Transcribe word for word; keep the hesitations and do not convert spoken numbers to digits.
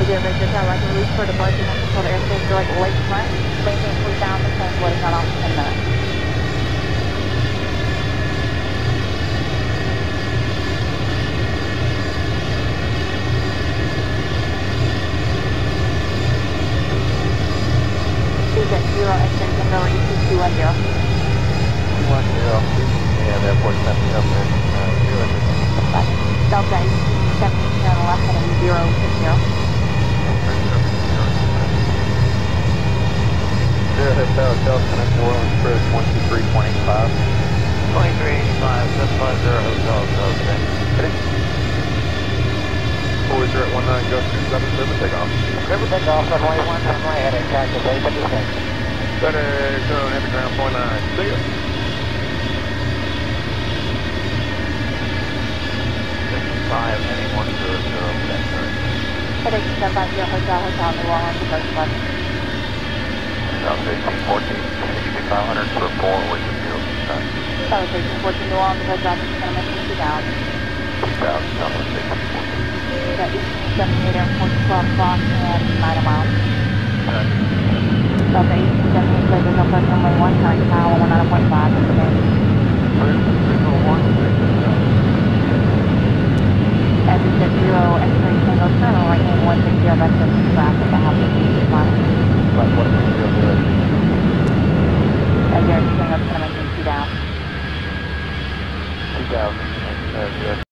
Zero Victor Tower, like release for departure and control the airspace for like lakefront. Maintain three thousand, transport is not off for ten minutes. Zero, exit from the release is two one zero. two one zero, yeah, airport sent me up there. Uh, zero, Delta eighteen seventeen on the left heading zero six zero. Zero Hotel, Hotel, connect New Orleans Bridge, one two three twenty-five. twenty-three eighty-five, seven five zero Hotel, Hotel, St. Ready? four zero one nine, go two seven seven, take off. River takeoff, runway one, runway heading, taxi, eight fifty-six. Better zone, heavy ground, point nine, see ya. sixty-five, heading one zero zero, center. Heading seven five zero Hotel, Hotel, New Orleans, approach bus. South eighteen fourteen, sixty-five hundred for four, with the field time. South eighteen fourteen New Orleans, approach bus, gonna two thousand. two thousand, South eighteen fourteen. Got eighteen seventy-eight, airport twelve o'clock and nine miles. Delta eighteen seventy-eight, clear visual approach runway one, current tower one nine point five, okay. Clear visual one, As you said, zero, X-ray single terminal, right hand one six zero, back to traffic, I have to be fine. Like one six zero zero. As you're single, it's gonna maintain two down. two thousand, uh,